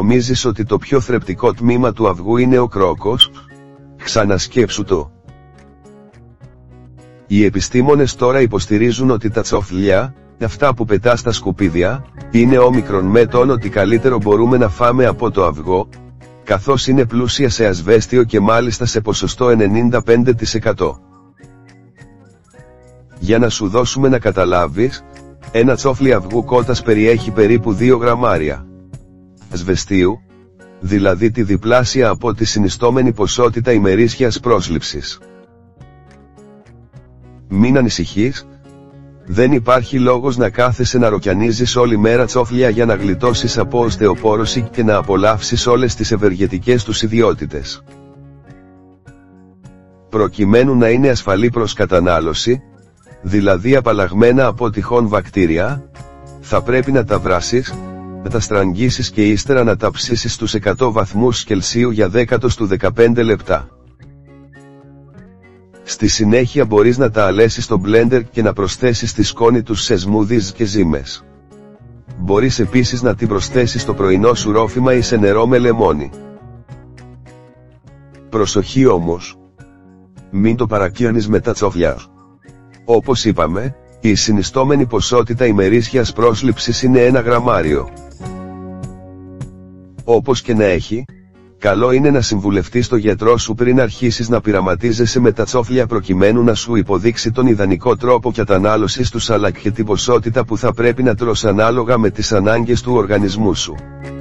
νομίζεις ότι το πιο θρεπτικό τμήμα του αυγού είναι ο κρόκος? Ξανασκέψου το. Οι επιστήμονες τώρα υποστηρίζουν ότι τα τσόφλια, αυτά που πετά στα σκουπίδια, είναι όμικρον με τον ότι καλύτερο μπορούμε να φάμε από το αυγό, καθώς είναι πλούσια σε ασβέστιο και μάλιστα σε ποσοστό 95%. Για να σου δώσουμε να καταλάβεις, ένα τσόφλι αυγού κότας περιέχει περίπου 2 γραμμάρια ασβεστίου, δηλαδή τη διπλάσια από τη συνιστόμενη ποσότητα ημερήσιας πρόσληψης. Μην ανησυχείς, δεν υπάρχει λόγος να κάθεσαι να ροκιανίζεις όλη μέρα τσόφλια για να γλιτώσεις από οστεοπόρωση και να απολαύσεις όλες τις ευεργετικές τους ιδιότητες. Προκειμένου να είναι ασφαλή προς κατανάλωση, δηλαδή απαλλαγμένα από τυχόν βακτήρια, θα πρέπει να τα βράσεις, να τα στραγγίσεις και ύστερα να τα ψήσεις στους 100 βαθμούς Κελσίου για 10-15 λεπτά. Στη συνέχεια μπορείς να τα αλέσεις στο μπλέντερ και να προσθέσεις τη σκόνη τους σε σμούδις και ζύμες. Μπορείς επίσης να την προσθέσεις στο πρωινό σου ρόφημα ή σε νερό με λεμόνι. Προσοχή όμως! Μην το παρακίανεις με τα τσόφλια. Όπως είπαμε, η συνιστόμενη ποσότητα ημερήσιας πρόσληψης είναι 1 γραμμάριο. Όπως και να έχει, καλό είναι να συμβουλευτείς τον γιατρό σου πριν αρχίσεις να πειραματίζεσαι με τα τσόφλια προκειμένου να σου υποδείξει τον ιδανικό τρόπο κατανάλωσης τους αλλά και την ποσότητα που θα πρέπει να τρως ανάλογα με τις ανάγκες του οργανισμού σου.